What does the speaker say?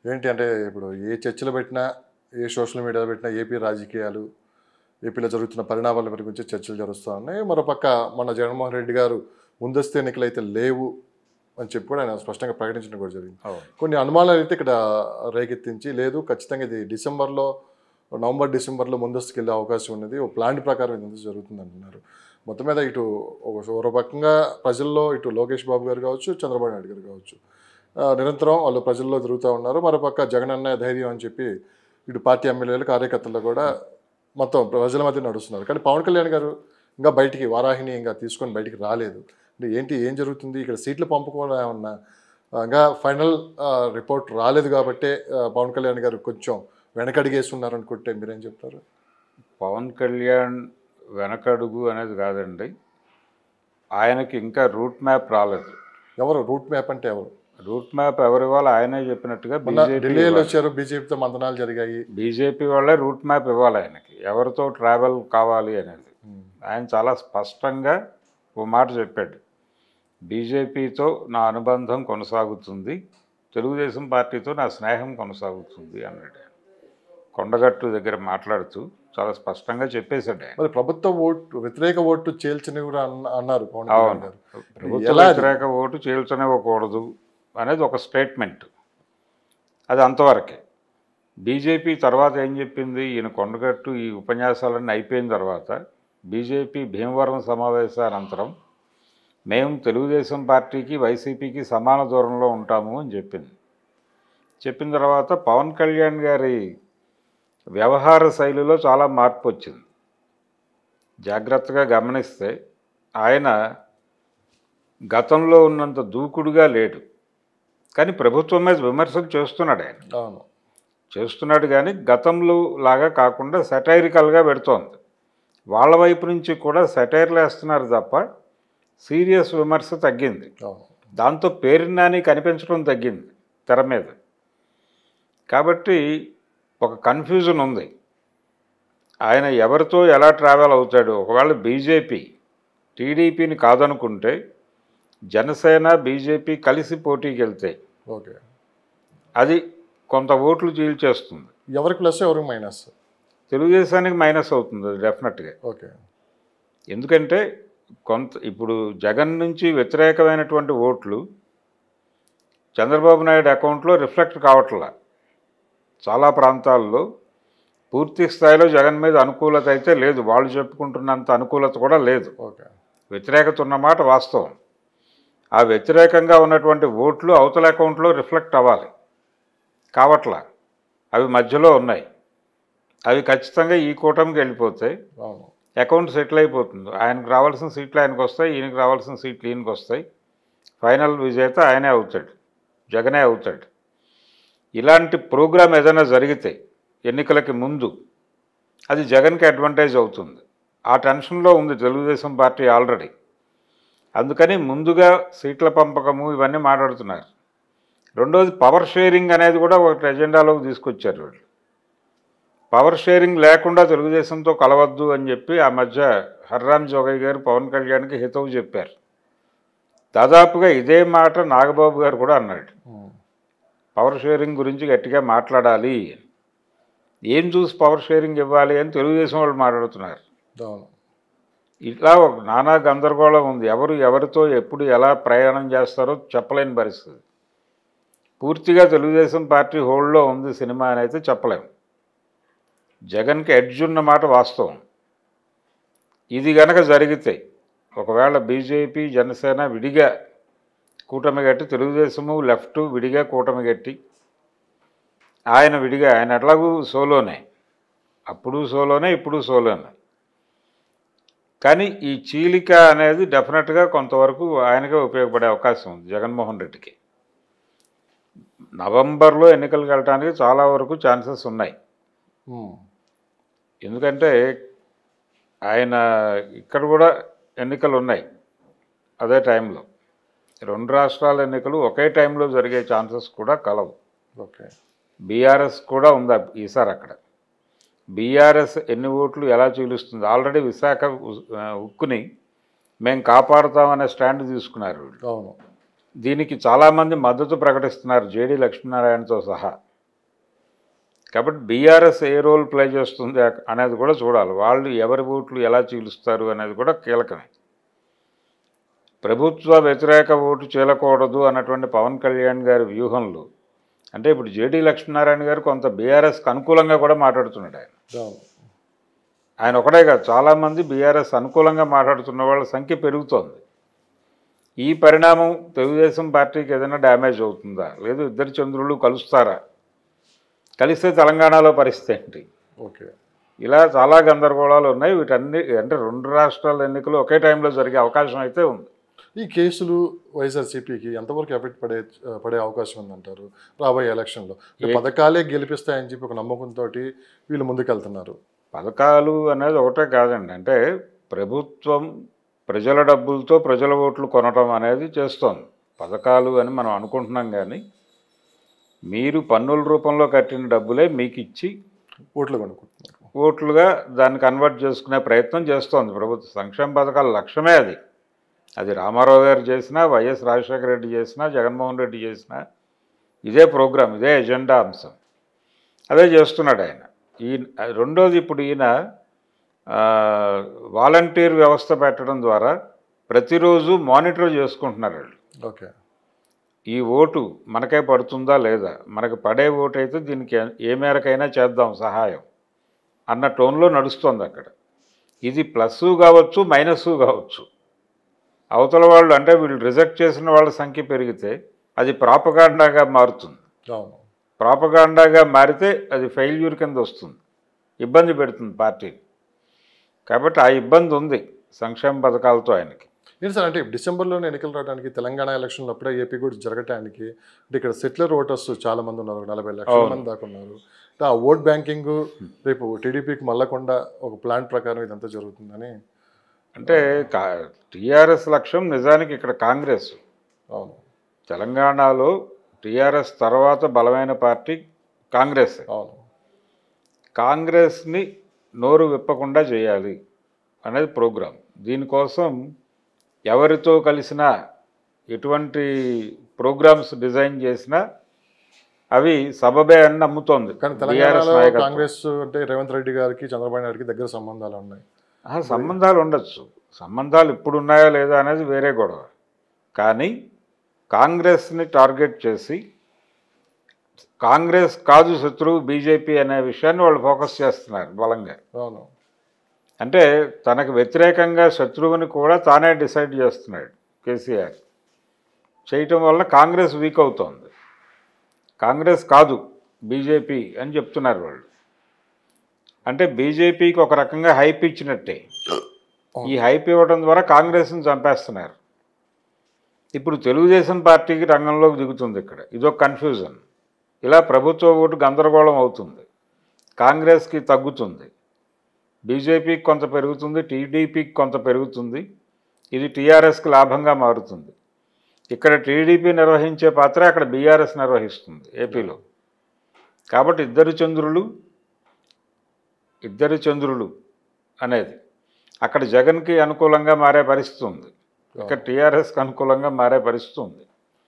ఏంటి అంటే ఇప్పుడు ఏ చర్చలు పెట్టినా, ఏ సోషల్ మీడియాలో పెట్టినా ఏపీ రాజకీయాలు, ఏపీలో జరుగుతున్న పరిణామాల గురించి చర్చలు జరుస్తూ ఉన్నాయి. మరోపక్క మన జగన్మోహన్ రెడ్డి గారు ముందస్తు ఎన్నికలైతే లేవు అని చెప్పి కూడా ఆయన స్పష్టంగా ప్రకటించడం కూడా జరిగింది. కొన్ని అనుమానాలు అయితే ఇక్కడ రేకెత్తించి లేదు ఖచ్చితంగా ఇది నవంబర్ డిసెంబర్లో ముందస్తుకు వెళ్ళే అవకాశం ఉన్నది. ఓ ప్లాన్ ప్రకారం ఇది ముందస్తు జరుగుతుంది అంటున్నారు. మొత్తం మీద ఇటు ఒక రకంగా ప్రజల్లో ఇటు లోకేష్ బాబు గారు కావచ్చు, చంద్రబాబు నాయుడు గారు కావచ్చు, నిరంతరం వాళ్ళు ప్రజల్లో తిరుగుతూ ఉన్నారు. మరోపక్క జగన్ అన్న ధైర్యం అని చెప్పి ఇటు పార్టీ ఎమ్మెల్యేలు కార్యకర్తలు కూడా మొత్తం ప్రజల మధ్య నడుస్తున్నారు. కానీ పవన్ కళ్యాణ్ గారు ఇంకా బయటికి వారాహిని ఇంకా తీసుకొని బయటికి రాలేదు. అంటే ఏంటి ఏం జరుగుతుంది ఇక్కడ సీట్లు పంపుకోవడం ఏమన్నా ఇంకా ఫైనల్ రిపోర్ట్ రాలేదు కాబట్టి పవన్ కళ్యాణ్ గారు కొంచెం వెనకడిగేస్తున్నారు అనుకుంటే మీరేం చెప్తారు? పవన్ కళ్యాణ్ వెనకడుగు అనేది కాదండి, ఆయనకి ఇంకా రూట్ మ్యాప్ రాలేదు. ఎవరు రూట్ మ్యాప్ అంటే ఎవరు? రూట్ మ్యాప్ ఎవరి వాళ్ళు ఆయనే చెప్పినట్టుగా ఢిల్లీలో వచ్చారు, బీజేపీతో మంతనాలు జరిగాయి. బీజేపీ వాళ్ళే రూట్ మ్యాప్ ఇవ్వాలి ఆయనకి, ఎవరితో ట్రావెల్ కావాలి అనేది. ఆయన చాలా స్పష్టంగా ఓ మాట చెప్పాడు, బీజేపీతో నా అనుబంధం కొనసాగుతుంది, తెలుగుదేశం పార్టీతో నా స్నేహం కొనసాగుతుంది అన్నాడు. కొండగట్టు దగ్గర మాట్లాడుతూ చాలా స్పష్టంగా చెప్పేశాడు ఆయన. మరి ప్రభుత్వ ఓటు వ్యతిరేక ఓటు చేల్చని కూడా అన్నారు పవన్ అవును, గారు. ప్రభుత్వ వ్యతిరేక ఓటు చేల్చనివ్వకూడదు అనేది ఒక స్టేట్మెంట్, అది అంతవరకే. బీజేపీ తర్వాత ఏం చెప్పింది, ఈయన కొండగట్టు ఈ ఉపన్యాసాలన్నీ అయిపోయిన తర్వాత బీజేపీ భీమవరం సమావేశానంతరం మేము తెలుగుదేశం పార్టీకి వైసీపీకి సమాన దూరంలో ఉంటాము అని చెప్పింది. చెప్పిన తర్వాత పవన్ కళ్యాణ్ గారి వ్యవహార శైలిలో చాలా మార్పు వచ్చింది. జాగ్రత్తగా గమనిస్తే ఆయన గతంలో ఉన్నంత దూకుడుగా లేడు, కానీ ప్రభుత్వం మీద విమర్శలు చేస్తున్నాడు ఆయన. చేస్తున్నాడు కానీ గతంలో లాగా కాకుండా సెటైరికల్గా పెడుతోంది. వాళ్ళ వైపు నుంచి కూడా సెటైర్లు వేస్తున్నారు తప్ప సీరియస్ విమర్శ తగ్గింది. దాంతో పేరునాని కనిపించడం తగ్గింది తెర మీద. కాబట్టి ఒక కన్ఫ్యూజన్ ఉంది, ఆయన ఎవరితో ఎలా ట్రావెల్ అవుతాడు. ఒకవేళ బీజేపీ టీడీపీని కాదనుకుంటే జనసేన బీజేపీ కలిసి పోటీకి వెళ్తే అది కొంత ఓట్లు చీల్చేస్తుంది. ఎవరికి ప్లస్ ఎవరికి మైనస్? తెలుగుదేశానికి మైనస్ అవుతుంది అది డెఫినెట్గా. ఎందుకంటే ఇప్పుడు జగన్ నుంచి వ్యతిరేకమైనటువంటి ఓట్లు చంద్రబాబు నాయుడు అకౌంట్లో రిఫ్లెక్ట్ కావట్లా. చాలా ప్రాంతాల్లో పూర్తి స్థాయిలో జగన్ మీద అనుకూలత అయితే లేదు, వాళ్ళు చెప్పుకుంటున్నంత అనుకూలత కూడా లేదు. వ్యతిరేకత ఉన్నమాట వాస్తవం. ఆ వ్యతిరేకంగా ఉన్నటువంటి ఓట్లు అవతల అకౌంట్లో రిఫ్లెక్ట్ అవ్వాలి, కావట్లా. అవి మధ్యలో ఉన్నాయి. అవి ఖచ్చితంగా ఈ కూటమికి వెళ్ళిపోతే అకౌంట్ సెటిల్ అయిపోతుంది. ఆయనకు రావాల్సిన సీట్లు ఆయనకు వస్తాయి, ఈయనకు రావాల్సిన సీట్లు ఈయనకు వస్తాయి. ఫైనల్ విజేత ఆయనే అవుతాడు, జగనే అవుతాడు. ఇలాంటి ప్రోగ్రాం ఏదైనా జరిగితే ఎన్నికలకి ముందు అది జగన్కి అడ్వాంటేజ్ అవుతుంది. ఆ టెన్షన్లో ఉంది తెలుగుదేశం పార్టీ ఆల్రెడీ. అందుకని ముందుగా సీట్ల పంపకము ఇవన్నీ మాట్లాడుతున్నారు. రెండోది పవర్ షేరింగ్ అనేది కూడా ఒకటి ఎజెండాలోకి తీసుకొచ్చారు వీళ్ళు. పవర్ షేరింగ్ లేకుండా తెలుగుదేశంతో కలవద్దు అని చెప్పి ఆ మధ్య హర్రామ్ జోగయ్య గారు పవన్ కళ్యాణ్కి హితవు చెప్పారు. దాదాపుగా ఇదే మాట నాగబాబు గారు కూడా అన్నాడు, పవర్ షేరింగ్ గురించి గట్టిగా మాట్లాడాలి. ఏం చూసి పవర్ షేరింగ్ ఇవ్వాలి అని తెలుగుదేశం వాళ్ళు మాట్లాడుతున్నారు. ఇట్లా ఒక నానా గందరగోళం ఉంది. ఎవరితో ఎప్పుడు ఎలా ప్రయాణం చేస్తారో చెప్పలేని పరిస్థితి. పూర్తిగా తెలుగుదేశం పార్టీ హోల్డ్లో ఉంది సినిమా అని అయితే చెప్పలేము. జగన్కి ఎడ్జ్ ఉన్నమాట వాస్తవం. ఇది గనక జరిగితే ఒకవేళ బీజేపీ జనసేన విడిగా కూటమి గట్టి, తెలుగుదేశము లెఫ్ట్ విడిగా కూటమి గట్టి, ఆయన విడిగా, ఆయన ఎట్లాగూ సోలోనే, అప్పుడు సోలోనే ఇప్పుడు సోలోనే. కానీ ఈ చీలిక అనేది డెఫినెట్గా కొంతవరకు ఆయనకే ఉపయోగపడే అవకాశం ఉంది జగన్మోహన్ రెడ్డికి. నవంబర్లో ఎన్నికలకు వెళ్ళడానికి చాలా వరకు ఛాన్సెస్ ఉన్నాయి. ఎందుకంటే ఆయన ఇక్కడ కూడా ఎన్నికలు ఉన్నాయి అదే టైంలో. 2 రాష్ట్రాల ఎన్నికలు ఒకే టైంలో జరిగే ఛాన్సెస్ కూడా కలవు. బీఆర్ఎస్ కూడా ఉంది ఈసారి అక్కడ. బీఆర్ఎస్ ఎన్ని ఓట్లు ఎలా చీలుస్తుంది? ఆల్రెడీ విశాఖ ఉక్కుని మేము కాపాడుతామనే స్టాండ్ తీసుకున్నారు. దీనికి చాలామంది మద్దతు ప్రకటిస్తున్నారు, జేడీ లక్ష్మీనారాయణతో సహా. కాబట్టి బీఆర్ఎస్ ఏ రోల్ ప్లే చేస్తుంది అనేది కూడా చూడాలి. వాళ్ళు ఎవరి ఓట్లు ఎలా చీలుస్తారు అనేది కూడా కీలకమే. ప్రభుత్వ వ్యతిరేక ఓటు చీలకూడదు అన్నటువంటి పవన్ కళ్యాణ్ గారి వ్యూహంలో అంటే ఇప్పుడు జేడీ లక్ష్మీనారాయణ గారు కొంత బీఆర్ఎస్కి అనుకూలంగా కూడా మాట్లాడుతున్నాడు. ఆయన ఒకటే కాదు, చాలామంది బీఆర్ఎస్ అనుకూలంగా మాట్లాడుతున్న వాళ్ళ సంఖ్య పెరుగుతోంది. ఈ పరిణామం తెలుగుదేశం పార్టీకి ఏదైనా డ్యామేజ్ అవుతుందా, లేదు ఇద్దరు చంద్రులు కలుస్తారా, కలిస్తే తెలంగాణలో పరిస్థితి ఏంటి, ఓకే, ఇలా చాలా గందరగోళాలు ఉన్నాయి. వీటన్ని అంటే 2 రాష్ట్రాల ఎన్నికలు ఒకే టైంలో జరిగే అవకాశం అయితే ఉంది. ఈ కేసులు వైఎస్ఆర్సీపీకి ఎంతవరకు ఎఫెక్ట్ పడే అవకాశం ఉందంటారు రాబోయే ఎలక్షన్లో? పథకాలే గెలిపిస్తాయని చెప్పి ఒక నమ్మకంతో వీళ్ళు ముందుకెళ్తున్నారు. పథకాలు అనేది ఒకటే కాదండి, అంటే ప్రభుత్వం ప్రజల డబ్బులతో ప్రజల ఓట్లు కొనటం అనేది చేస్తోంది. పథకాలు అని మనం అనుకుంటున్నాం, కానీ మీరు పన్నుల రూపంలో కట్టిన డబ్బులే మీకు ఇచ్చి ఓట్లు కొనుక్కుంటున్నారు, ఓట్లుగా దాన్ని కన్వర్ట్ చేసుకునే ప్రయత్నం చేస్తోంది ప్రభుత్వం. సంక్షేమ పథకాల లక్ష్యమే అది. అది రామారావు గారు చేసినా, వైఎస్ రాజశేఖర రెడ్డి చేసినా, జగన్మోహన్ రెడ్డి చేసినా ఇదే ప్రోగ్రాం, ఇదే ఎజెండా అంశం, అదే చేస్తున్నాడు ఆయన. రెండోది, ఇప్పుడు ఈయన వాలంటీర్ వ్యవస్థ పెట్టడం ద్వారా ప్రతిరోజు మానిటర్ చేసుకుంటున్నారు వాళ్ళు. ఓకే, ఈ ఓటు మనకే పడుతుందా లేదా, మనకు పడే ఓటు అయితే దీనికి ఏ మేరకైనా చేద్దాం సహాయం అన్న టోన్లో నడుస్తుంది అక్కడ. ఇది ప్లస్ కావచ్చు, మైనస్ కావచ్చు. అవతల వాళ్ళు అంటే వీళ్ళు రిజెక్ట్ చేసిన వాళ్ళ సంఖ్య పెరిగితే అది ప్రాపగాండాగా మారుతుంది. ప్రాపగాండాగా మారితే అది ఫెయిల్యూర్ కింద వస్తుంది, ఇబ్బంది పెడుతుంది పార్టీని. కాబట్టి ఆ ఇబ్బంది ఉంది సంక్షేమ పథకాలతో ఆయనకి. ఏంటి సార్, అంటే డిసెంబర్లోనే ఎన్నికలు రావడానికి, తెలంగాణ ఎలక్షన్లో అప్పుడే ఏపీ కూడా జరగటానికి, అంటే ఇక్కడ సెటిలర్ ఓటర్స్ చాలా మంది ఉన్నారు, 40 లక్షల మంది దాకా ఉన్నారు. ఆ ఓట్ బ్యాంకింగ్ రేపు టీడీపీకి మళ్ళకుండా ఒక ప్లాన్ ప్రకారం ఇదంతా జరుగుతుందని అంటే టీఆర్ఎస్ లక్ష్యం నిజానికి ఇక్కడ కాంగ్రెస్. అవును, తెలంగాణలో టీఆర్ఎస్ తర్వాత బలమైన పార్టీ కాంగ్రెస్. అవును, కాంగ్రెస్ని నోరు విప్పకుండా చేయాలి అనేది ప్రోగ్రాం. దీనికోసం ఎవరితో కలిసినా, ఎటువంటి ప్రోగ్రామ్స్ డిజైన్ చేసినా అవి సబబే అని నమ్ముతోంది. కానీ తెలంగాణలో కాంగ్రెస్ అంటే రేవంత్ రెడ్డి గారికి, చంద్రబాబు నాయుడుకి దగ్గర సంబంధాలు ఉన్నాయి. సంబంధాలు ఉండొచ్చు, సంబంధాలు ఇప్పుడు ఉన్నాయా లేదా అనేది వేరే గొడవ. కానీ కాంగ్రెస్ని టార్గెట్ చేసి కాంగ్రెస్ కాదు శత్రువు బీజేపీ అనే విషయాన్ని వాళ్ళు ఫోకస్ చేస్తున్నారు బలంగా. అవును, అంటే తనకు వ్యతిరేకంగా శత్రువుని కూడా తానే డిసైడ్ చేస్తున్నాడు కేసీఆర్. చేయటం వల్ల కాంగ్రెస్ వీక్ అవుతోంది. కాంగ్రెస్ కాదు బీజేపీ అని చెప్తున్నారు వాళ్ళు. అంటే బీజేపీకి ఒక రకంగా హైప్ ఇచ్చినట్టే. ఈ హైప్ ఇవ్వడం ద్వారా కాంగ్రెస్ని చంపేస్తున్నారు. ఇప్పుడు తెలుగుదేశం పార్టీకి రంగంలోకి దిగుతుంది ఇక్కడ, ఇదొక కన్ఫ్యూజన్. ఇలా ప్రభుత్వ ఓటు గందరగోళం అవుతుంది, కాంగ్రెస్కి తగ్గుతుంది, బీజేపీకి కొంత పెరుగుతుంది, టీడీపీకి కొంత పెరుగుతుంది. ఇది టీఆర్ఎస్కి లాభంగా మారుతుంది. ఇక్కడ టీడీపీ నిర్వహించే పాత్ర అక్కడ బీఆర్ఎస్ నిర్వహిస్తుంది ఏపీలో. కాబట్టి ఇద్దరు చంద్రులు అనేది అక్కడ జగన్కి అనుకూలంగా మారే పరిస్థితి ఉంది, ఇక్కడ టీఆర్ఎస్కి అనుకూలంగా మారే పరిస్థితి ఉంది.